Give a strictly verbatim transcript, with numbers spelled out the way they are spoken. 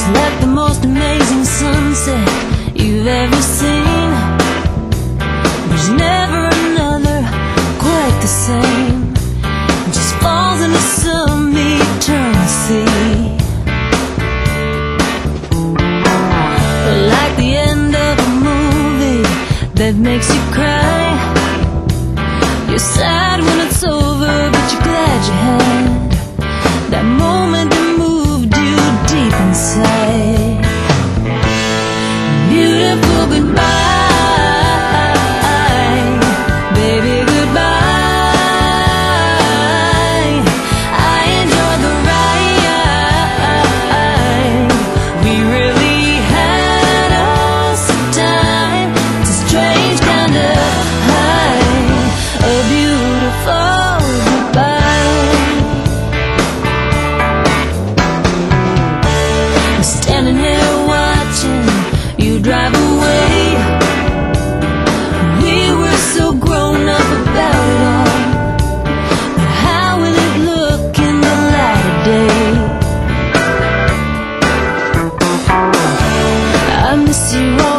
It's like the most amazing sunset you've ever seen. There's never another quite the same. It just falls into some eternal sea. But like the end of a movie that makes you cry, you're sad when it's over, but you're glad you had that moment that moved you deep inside. Beautiful goodbye, baby, goodbye. I enjoyed the ride. We really had us some time. It's a strange kind of high, a beautiful goodbye. I'm standing here watching you drive away. We were so grown up about it all, but how will it look in the light of day? I miss you all